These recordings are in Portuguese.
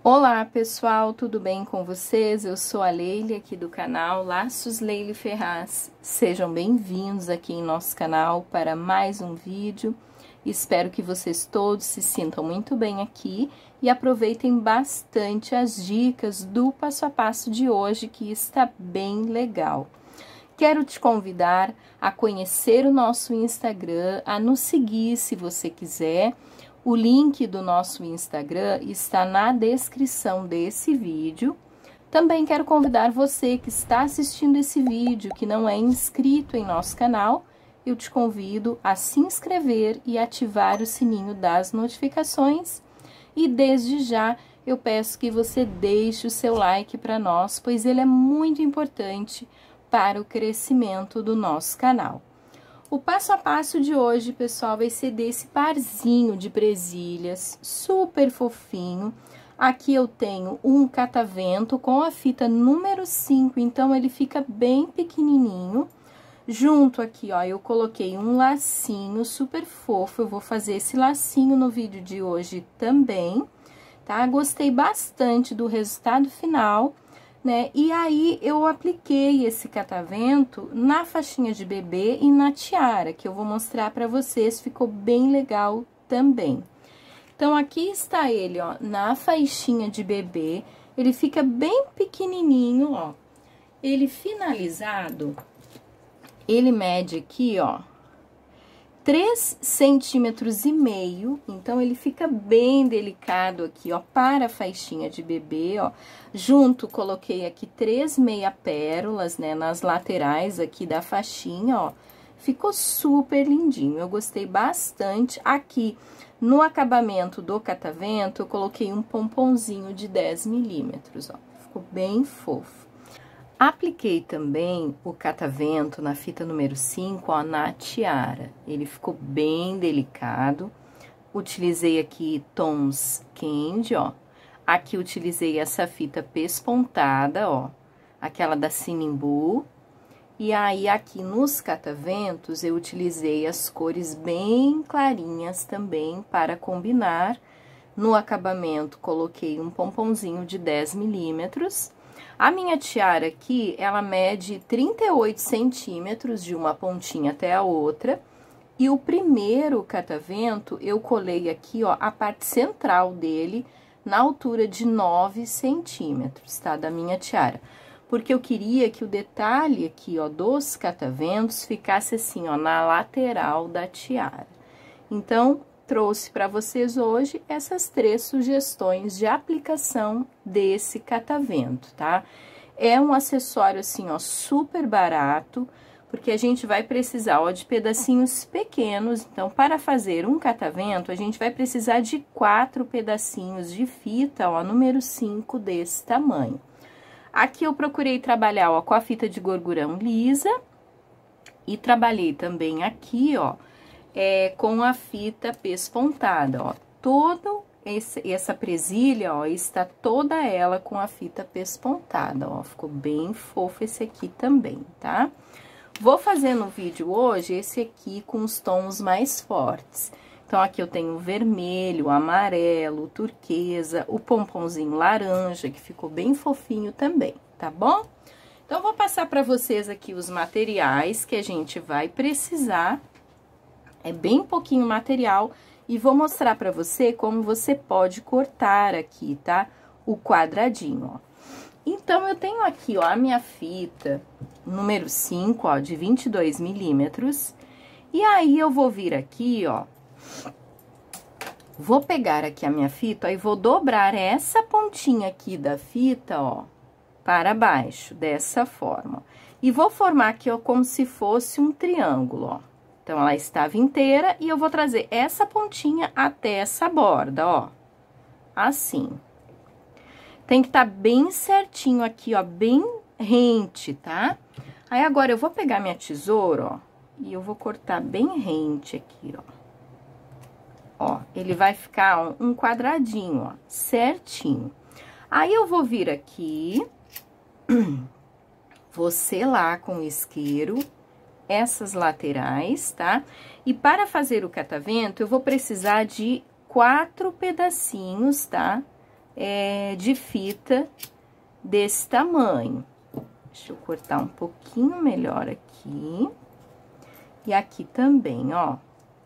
Olá pessoal, tudo bem com vocês? Eu sou a Leile aqui do canal Laços Leile Ferraz. Sejam bem-vindos aqui em nosso canal para mais um vídeo. Espero que vocês todos se sintam muito bem aqui e aproveitem bastante as dicas do passo a passo de hoje, que está bem legal. Quero te convidar a conhecer o nosso Instagram, a nos seguir se você quiser. O link do nosso Instagram está na descrição desse vídeo. Também quero convidar você que está assistindo esse vídeo, que não é inscrito em nosso canal, eu te convido a se inscrever e ativar o sininho das notificações. E desde já eu peço que você deixe o seu like para nós, pois ele é muito importante para o crescimento do nosso canal. O passo a passo de hoje, pessoal, vai ser desse parzinho de presilhas, super fofinho. Aqui eu tenho um catavento com a fita número 5, então ele fica bem pequenininho. Junto aqui, ó, eu coloquei um lacinho super fofo, eu vou fazer esse lacinho no vídeo de hoje também, tá? Gostei bastante do resultado final, né? E aí, eu apliquei esse catavento na faixinha de bebê e na tiara, que eu vou mostrar pra vocês, ficou bem legal também. Então, aqui está ele, ó, na faixinha de bebê, ele fica bem pequenininho, ó. Ele finalizado, ele mede aqui, ó, 3,5 centímetros, então ele fica bem delicado aqui, ó, para a faixinha de bebê, ó. Junto, coloquei aqui 3 meia pérolas, né, nas laterais aqui da faixinha, ó. Ficou super lindinho, eu gostei bastante. Aqui, no acabamento do catavento, eu coloquei um pomponzinho de 10 milímetros, ó. Ficou bem fofo. Apliquei também o catavento na fita número 5, ó, na tiara. Ele ficou bem delicado. Utilizei aqui tons candy, ó. Aqui utilizei essa fita pespontada, ó, aquela da Sinimbu. E aí, aqui nos cataventos, eu utilizei as cores bem clarinhas também para combinar. No acabamento, coloquei um pomponzinho de 10 milímetros. A minha tiara aqui, ela mede 38 centímetros de uma pontinha até a outra. E o primeiro catavento, eu colei aqui, ó, a parte central dele, na altura de 9 centímetros, tá? Da minha tiara. Porque eu queria que o detalhe aqui, ó, dos cataventos ficasse assim, ó, na lateral da tiara. Então, trouxe para vocês hoje essas 3 sugestões de aplicação desse catavento, tá? É um acessório, assim, ó, super barato, porque a gente vai precisar, ó, de pedacinhos pequenos. Então, para fazer um catavento, a gente vai precisar de 4 pedacinhos de fita, ó, número 5 desse tamanho. Aqui eu procurei trabalhar, ó, com a fita de gorgurão lisa e trabalhei também aqui, ó, com a fita pespontada, ó. Essa presilha, ó, está toda ela com a fita pespontada, ó. Ficou bem fofo esse aqui também, tá? Vou fazer no vídeo hoje esse aqui com os tons mais fortes. Então, aqui eu tenho o vermelho, o amarelo, o turquesa, o pomponzinho laranja, que ficou bem fofinho também, tá bom? Então, vou passar para vocês aqui os materiais que a gente vai precisar. É bem pouquinho material e vou mostrar para você como você pode cortar aqui, tá? O quadradinho, ó. Então, eu tenho aqui, ó, a minha fita número 5, ó, de 22 milímetros. E aí, eu vou vir aqui, ó, vou pegar aqui a minha fita, aí vou dobrar essa pontinha aqui da fita, ó, para baixo, dessa forma. E vou formar aqui, ó, como se fosse um triângulo, ó. Então, ela estava inteira e eu vou trazer essa pontinha até essa borda, ó. Assim. Tem que estar bem certinho aqui, ó, bem rente, tá? Aí, agora, eu vou pegar minha tesoura, ó, e eu vou cortar bem rente aqui, ó. Ó, ele vai ficar um quadradinho, ó, certinho. Aí, eu vou vir aqui, vou selar com isqueiro essas laterais, tá? E para fazer o catavento, eu vou precisar de 4 pedacinhos, tá? de fita desse tamanho. Deixa eu cortar um pouquinho melhor aqui. E aqui também, ó.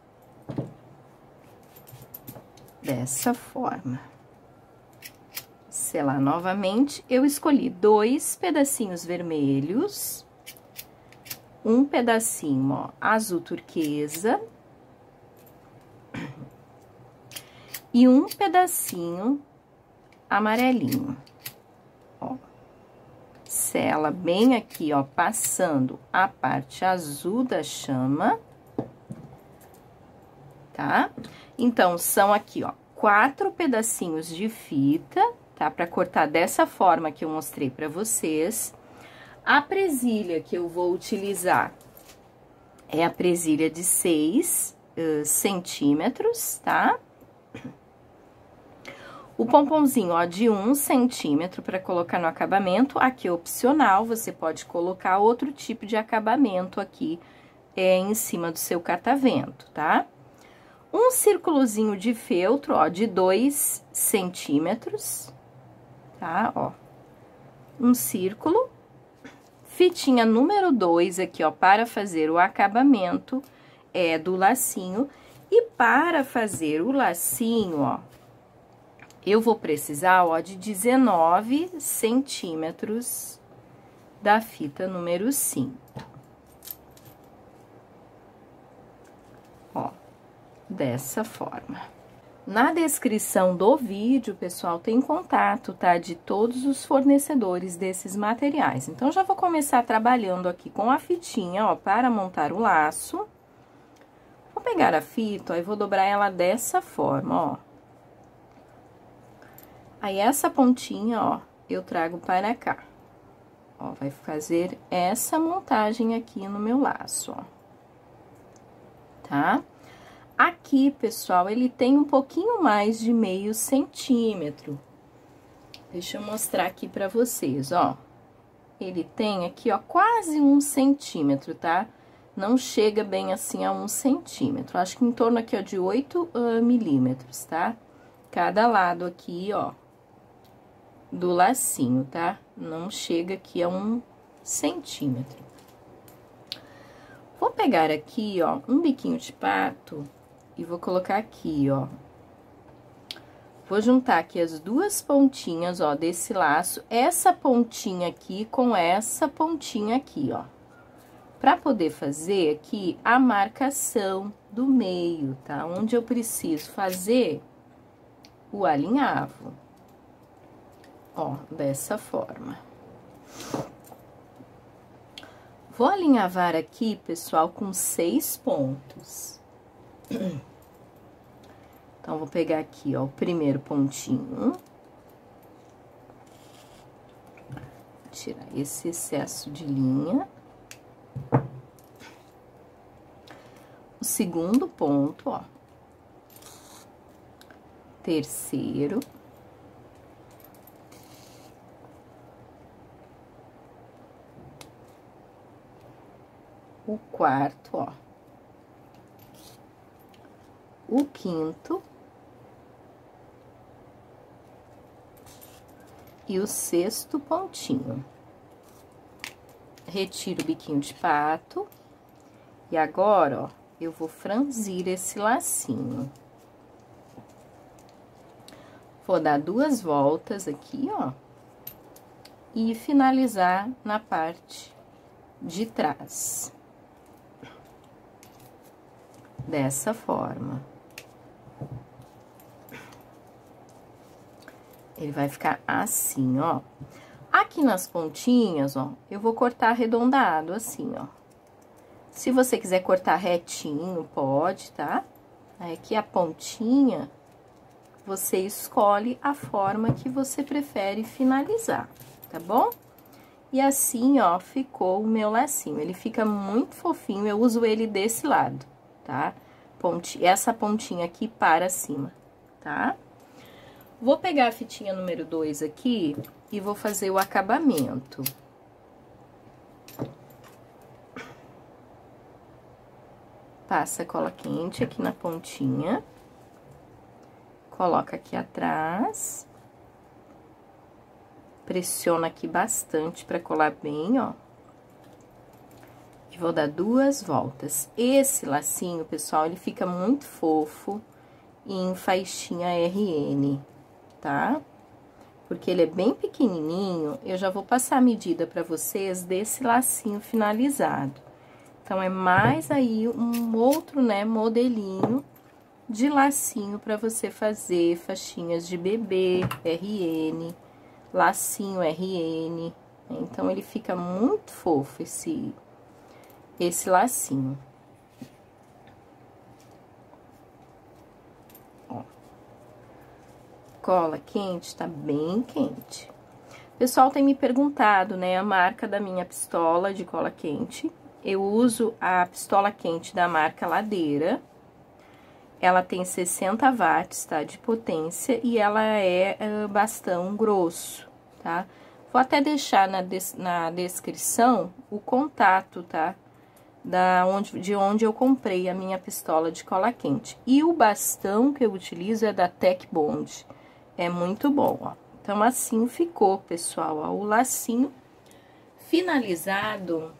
Dessa forma. Selar novamente, eu escolhi 2 pedacinhos vermelhos, um pedacinho, ó, azul turquesa e um pedacinho amarelinho, ó. Sela bem aqui, ó, passando a parte azul da chama, tá? Então, são aqui, ó, 4 pedacinhos de fita, tá? Pra cortar dessa forma que eu mostrei pra vocês. A presilha que eu vou utilizar é a presilha de 6 centímetros, tá? O pomponzinho, ó, de 1 centímetro para colocar no acabamento, aqui é opcional, você pode colocar outro tipo de acabamento aqui em cima do seu catavento, tá? Um círculozinho de feltro, ó, de 2 centímetros, tá? Ó, um círculo. Fitinha número 2 aqui, ó, para fazer o acabamento do lacinho. E para fazer o lacinho, ó, eu vou precisar, ó, de 19 centímetros da fita número 5. Ó, dessa forma. Na descrição do vídeo, pessoal, tem contato, tá? De todos os fornecedores desses materiais. Então, já vou começar trabalhando aqui com a fitinha, ó, para montar o laço. Vou pegar a fita, ó, e vou dobrar ela dessa forma, ó. Aí, essa pontinha, ó, eu trago para cá. Ó, vai fazer essa montagem aqui no meu laço, ó. Tá? Aqui, pessoal, ele tem um pouquinho mais de meio centímetro. Deixa eu mostrar aqui pra vocês, ó. Ele tem aqui, ó, quase 1 centímetro, tá? Não chega bem assim a 1 centímetro. Acho que em torno aqui, ó, de 8 milímetros, tá? Cada lado aqui, ó, do lacinho, tá? Não chega aqui a 1 centímetro. Vou pegar aqui, ó, um biquinho de pato e vou colocar aqui, ó. Vou juntar aqui as 2 pontinhas, ó, desse laço, essa pontinha aqui com essa pontinha aqui, ó. Pra poder fazer aqui a marcação do meio, tá? Onde eu preciso fazer o alinhavo. Ó, dessa forma. Vou alinhavar aqui, pessoal, com 6 pontos. Então, vou pegar aqui, ó, o primeiro pontinho. Tirar esse excesso de linha. O segundo ponto, ó. Terceiro. O quarto, ó. O quinto. E o sexto pontinho. Retiro o biquinho de pato. E agora, ó, eu vou franzir esse lacinho. Vou dar 2 voltas aqui, ó. E finalizar na parte de trás. Dessa forma. Ele vai ficar assim, ó. Aqui nas pontinhas, ó, eu vou cortar arredondado, assim, ó. Se você quiser cortar retinho, pode, tá? Aí, aqui a pontinha, você escolhe a forma que você prefere finalizar, tá bom? E assim, ó, ficou o meu lacinho. Ele fica muito fofinho, eu uso ele desse lado, tá? Essa pontinha aqui para cima, tá? Vou pegar a fitinha número 2 aqui e vou fazer o acabamento. Passa cola quente aqui na pontinha. Coloca aqui atrás. Pressiono aqui bastante para colar bem, ó. E vou dar 2 voltas. Esse lacinho, pessoal, ele fica muito fofo em faixinha RN, tá? Porque ele é bem pequenininho, eu já vou passar a medida para vocês desse lacinho finalizado. Então, é mais aí um outro, né, modelinho de lacinho para você fazer faixinhas de bebê, RN, lacinho RN. Então, ele fica muito fofo esse lacinho. Ó. Cola quente, tá bem quente. O pessoal tem me perguntado, né, a marca da minha pistola de cola quente. Eu uso a pistola quente da marca Ladeira. Ela tem 60 watts, tá, de potência, e ela é bastão grosso, tá? Vou até deixar na descrição o contato, tá? De onde eu comprei a minha pistola de cola quente. E o bastão que eu utilizo é da Tech Bond. É muito bom, ó. Então, assim ficou, pessoal, ó, o lacinho finalizado.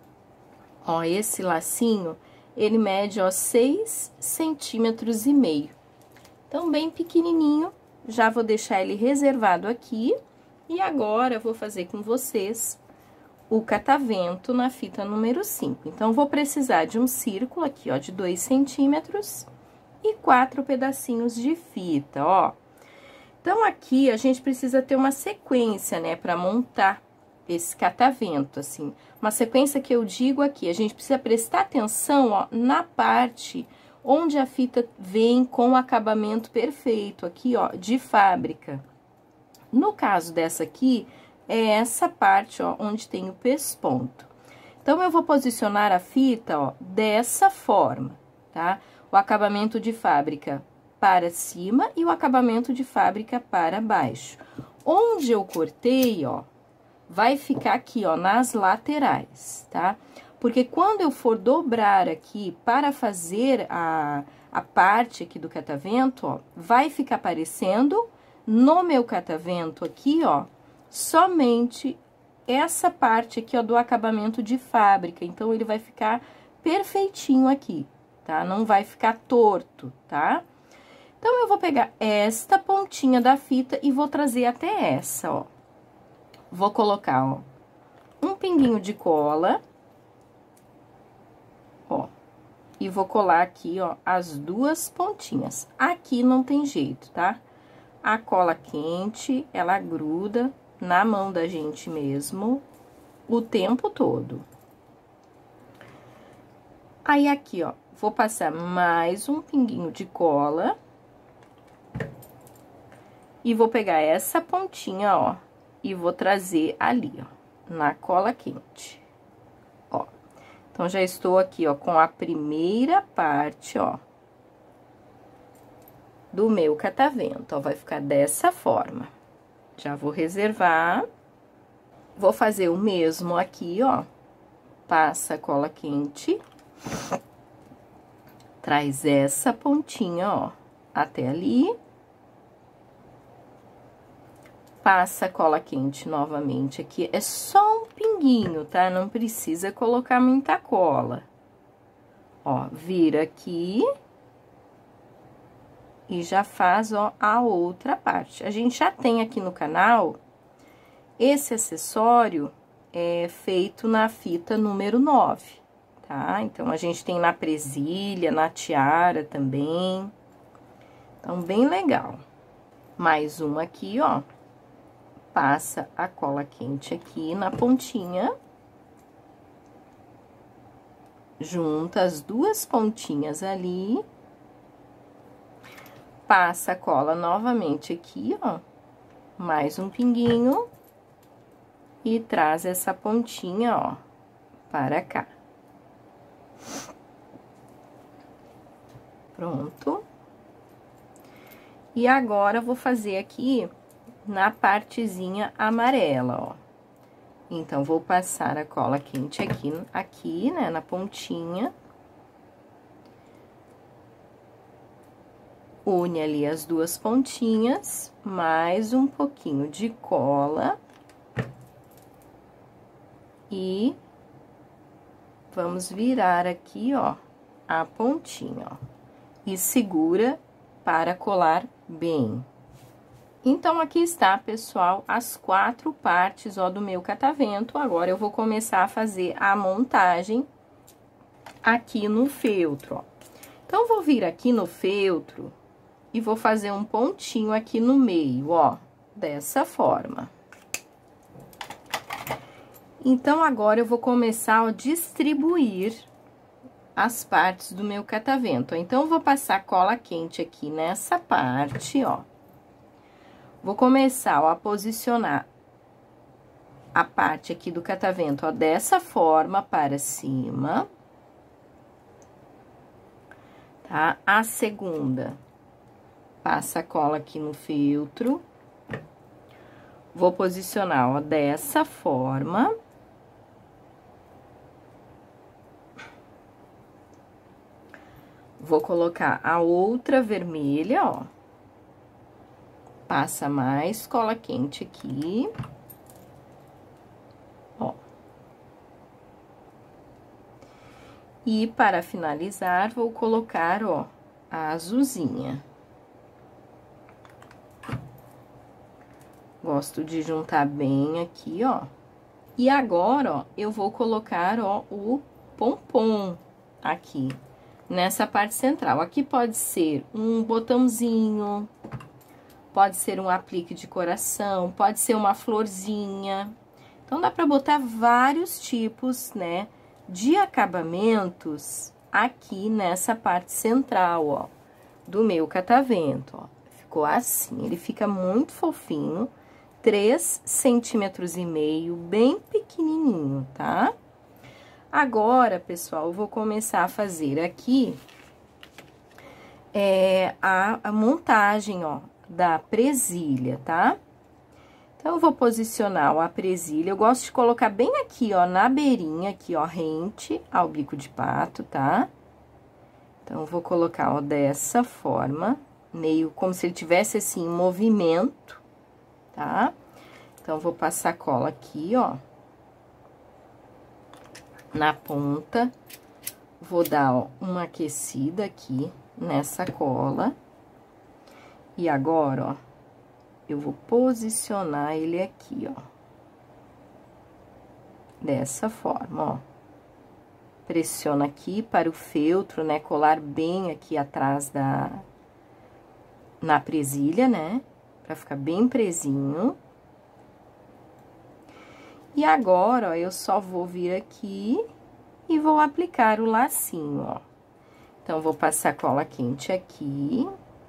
Ó, esse lacinho, ele mede, ó, 6,5 centímetros. Então, bem pequenininho. Já vou deixar ele reservado aqui. E agora, eu vou fazer com vocês o catavento na fita número 5. Então, vou precisar de um círculo aqui, ó, de 2 centímetros e 4 pedacinhos de fita, ó. Então, aqui, a gente precisa ter uma sequência, né, para montar esse catavento, assim. Uma sequência que eu digo aqui, a gente precisa prestar atenção, ó, na parte onde a fita vem com o acabamento perfeito, aqui, ó, de fábrica. No caso dessa aqui, é essa parte, ó, onde tem o pesponto. Então, eu vou posicionar a fita, ó, dessa forma, tá? O acabamento de fábrica para cima e o acabamento de fábrica para baixo. Onde eu cortei, ó, vai ficar aqui, ó, nas laterais, tá? Porque quando eu for dobrar aqui para fazer a parte aqui do catavento, ó, vai ficar aparecendo no meu catavento aqui, ó, somente essa parte aqui, ó, do acabamento de fábrica. Então, ele vai ficar perfeitinho aqui, tá? Não vai ficar torto, tá? Então, eu vou pegar esta pontinha da fita e vou trazer até essa, ó. Vou colocar, ó, um pinguinho de cola, ó, e vou colar aqui, ó, as 2 pontinhas. Aqui não tem jeito, tá? A cola quente, ela gruda na mão da gente mesmo o tempo todo. Aí, aqui, ó, vou passar mais um pinguinho de cola. E vou pegar essa pontinha, ó, e vou trazer ali, ó, na cola quente, ó. Então, já estou aqui, ó, com a primeira parte, ó, do meu catavento, ó, vai ficar dessa forma. Já vou reservar. Vou fazer o mesmo aqui, ó, passa a cola quente, traz essa pontinha, ó, até ali. Passa a cola quente novamente aqui, é só um pinguinho, tá? Não precisa colocar muita cola. Ó, vira aqui e já faz, ó, a outra parte. A gente já tem aqui no canal esse acessório feito na fita número 9, tá? Então, a gente tem na presilha, na tiara também. Então, bem legal. Mais uma aqui, ó. Passa a cola quente aqui na pontinha. Junta as 2 pontinhas ali. Passa a cola novamente aqui, ó. Mais um pinguinho. E traz essa pontinha, ó, para cá. Pronto. E agora, vou fazer aqui na partezinha amarela, ó. Então, vou passar a cola quente aqui, né, na pontinha. Une ali as 2 pontinhas, mais um pouquinho de cola. E vamos virar aqui, ó, a pontinha, ó. E segura para colar bem. Então, aqui está, pessoal, as 4 partes, ó, do meu catavento. Agora, eu vou começar a fazer a montagem aqui no feltro, ó. Então, vou vir aqui no feltro e vou fazer um pontinho aqui no meio, ó, dessa forma. Então, agora, eu vou começar a distribuir as partes do meu catavento. Então, eu vou passar cola quente aqui nessa parte, ó. Vou começar, ó, a posicionar a parte aqui do catavento, ó, dessa forma para cima. Tá? A segunda, passa a cola aqui no feltro. Vou posicionar, ó, dessa forma. Vou colocar a outra vermelha, ó. Passa mais cola quente aqui. Ó. E para finalizar, vou colocar, ó, a azulzinha. Gosto de juntar bem aqui, ó. E agora, ó, eu vou colocar, ó, o pompom aqui, nessa parte central. Aqui pode ser um botãozinho, pode ser um aplique de coração, pode ser uma florzinha. Então, dá pra botar vários tipos, né, de acabamentos aqui nessa parte central, ó, do meu catavento, ó. Ficou assim, ele fica muito fofinho, 3,5 centímetros, bem pequenininho, tá? Agora, pessoal, eu vou começar a fazer aqui a montagem, ó, da presilha, tá? Então, eu vou posicionar, ó, a presilha. Eu gosto de colocar bem aqui, ó, na beirinha, aqui, ó, rente ao bico de pato, tá? Então, eu vou colocar, ó, dessa forma, meio como se ele tivesse, assim, em movimento, tá? Então, vou passar cola aqui, ó, na ponta. Vou dar, ó, uma aquecida aqui nessa cola. E agora, ó, eu vou posicionar ele aqui, ó. Dessa forma, ó. Pressiona aqui para o feltro, né, colar bem aqui atrás na presilha, né, pra ficar bem presinho. E agora, ó, eu só vou vir aqui e vou aplicar o lacinho, ó. Então, vou passar cola quente aqui.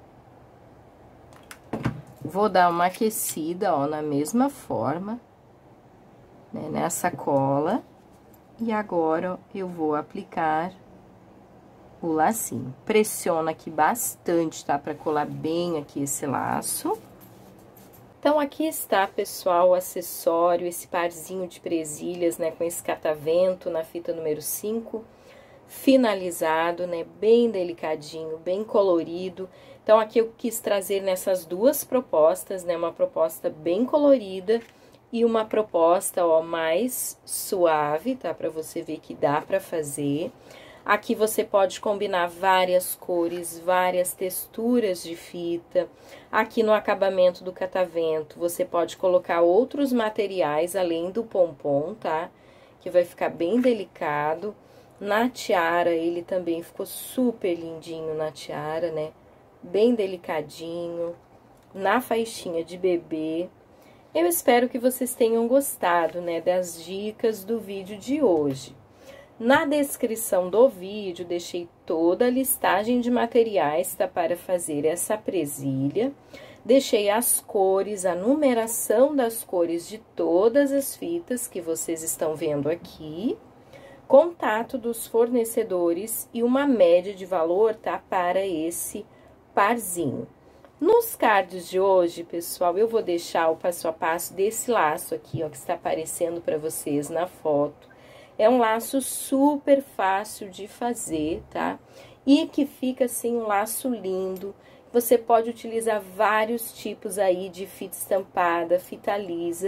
Vou dar uma aquecida, ó, na mesma forma, né, nessa cola. E agora, ó, eu vou aplicar o lacinho. Pressiona aqui bastante, tá? Pra colar bem aqui esse laço. Então, aqui está, pessoal, o acessório, esse parzinho de presilhas, né, com esse catavento na fita número 5, finalizado, né, bem delicadinho, bem colorido. Então, aqui eu quis trazer nessas duas propostas, né, uma proposta bem colorida e uma proposta, ó, mais suave, tá? Pra você ver que dá pra fazer. Aqui você pode combinar várias cores, várias texturas de fita. Aqui no acabamento do catavento, você pode colocar outros materiais além do pompom, tá? Que vai ficar bem delicado. Na tiara, ele também ficou super lindinho na tiara, né? Bem delicadinho. Na faixinha de bebê. Eu espero que vocês tenham gostado, né? Das dicas do vídeo de hoje. Na descrição do vídeo, deixei toda a listagem de materiais, tá, para fazer essa presilha. Deixei as cores, a numeração das cores de todas as fitas que vocês estão vendo aqui. Contato dos fornecedores e uma média de valor, tá, para esse parzinho. Nos cards de hoje, pessoal, eu vou deixar o passo a passo desse laço aqui, ó, que está aparecendo para vocês na foto. É um laço super fácil de fazer, tá? E que fica, assim, um laço lindo. Você pode utilizar vários tipos aí de fita estampada, fita lisa.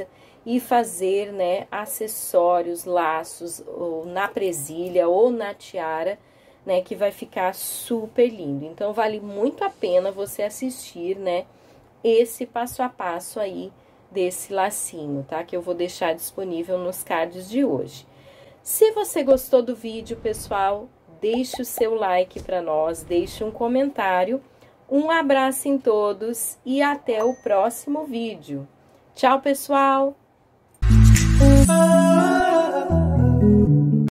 e fazer, né, acessórios, laços, ou na presilha ou na tiara, né, que vai ficar super lindo. Então, vale muito a pena você assistir, né, esse passo a passo aí desse lacinho, tá? Que eu vou deixar disponível nos cards de hoje. Se você gostou do vídeo, pessoal, deixe o seu like para nós, deixe um comentário. Um abraço em todos e até o próximo vídeo. Tchau, pessoal!